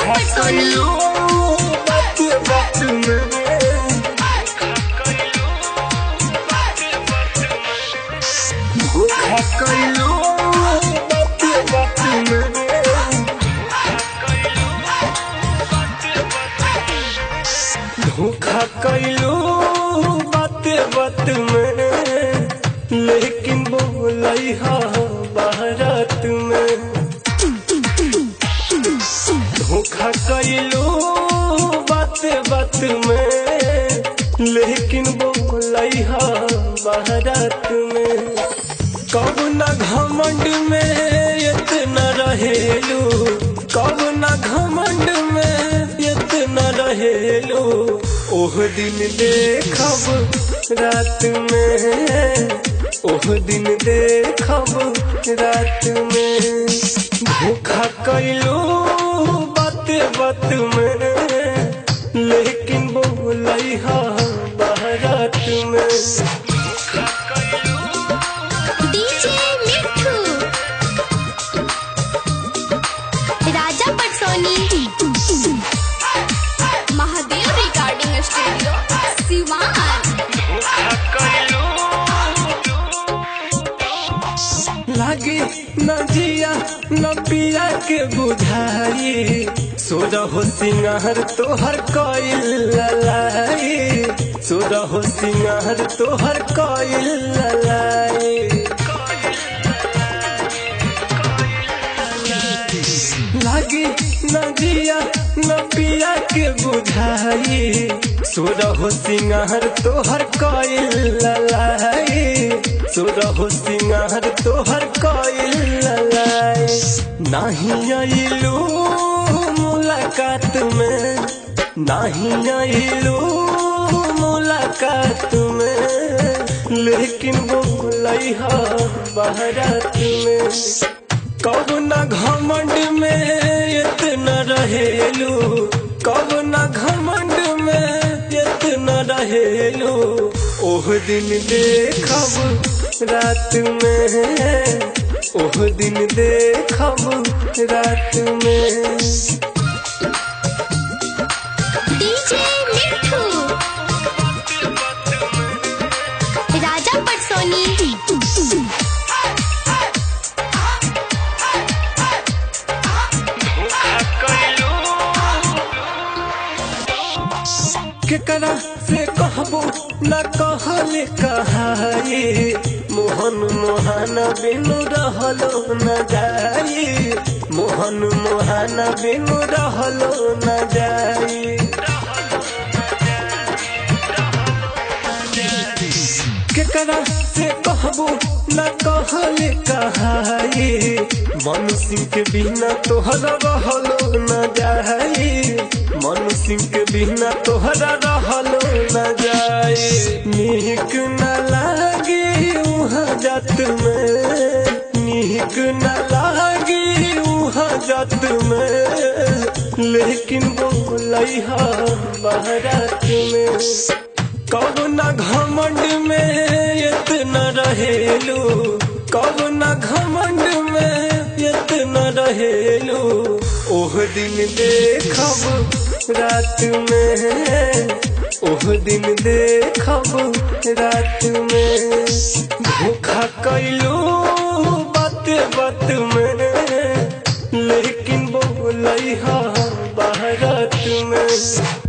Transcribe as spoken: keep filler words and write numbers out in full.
राजा पटसोनी बात बात में धोखा कइलो बात बात में धोखा कइलो बात बात में लेकिन बोलई हा बारात में धोखा कइलो बात बात में लेकिन बोलई हा बारात में कब ना घमंड में इतना रहेलू कब ना घमंड में इतना रहेलू ओह दिन देखब रात में ओह दिन देखब रात में धोखा कइलो बात बात में लेकिन बोलई हा बारात में डीजे मिठू राजा पटसोनी महादेव रिकॉर्डिंग स्टूडियो सिवान। लागे न जिया न पिया के बुझाई सोजा हो सिंगार तोहर कइल ललाई सोजा हो सिंगार तोहर कइल ललाई लागे न जिया न पिया के बुझाई सोजा हो सिंगार तोहर कइल ललाई सोजा हो सिंगार तोहर कइल ललाई नहीं आइलू मुलाकात में नहीं आइलू मुलाकात में लेकिन बोलई हा बारात में कब ना घमंड में इतना रहेलू कब ना घमंड में इतना रहेलू ओह दिन देखब रात में ओह दिन देखब रात में डीजे मिठू राजा पटसोनी केकरा से कहबो न कहले कहाई मोहन मोहन बिनु रहलो न जाई मोहन मोहन बिनु रहलो न जाई केकरा से कहबो न कहले कहाई मन सिंह के बिना तोहरा रहलो न जाई मन सिंह के बिना तोहरा रहलो न जाए नीक न लागे उहाँ जात में नीक न लागे उहाँ जात में लेकिन बोलई हा बारात में कब ना घमंड में इतना रहेलू कब ना घमंड में इतना रहेलू ओह दिन देखब रात में ओह दिन देखब रात में धोखा कइलो बात बात में लेकिन बोलई हा बारात में।